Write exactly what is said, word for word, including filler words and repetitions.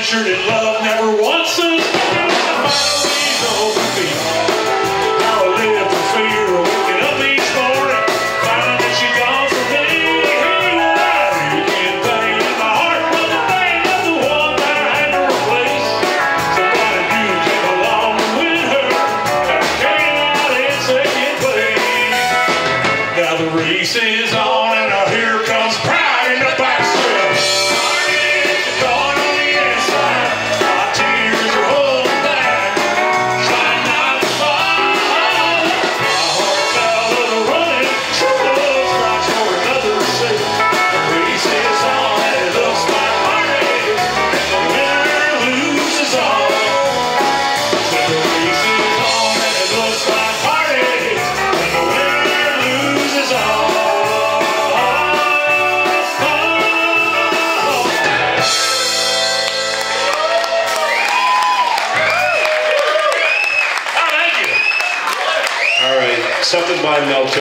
adventure that love never wants us. Finally, open feet. Now I live for fear of waking up each morning, finding that she's gone from me. Hey, I can't pain in my heart, but the pain of the one that I had to replace. Somebody new came along with her, and came out in second place. Now the race is on, and now here comes pride in the backstep. Something by Mel.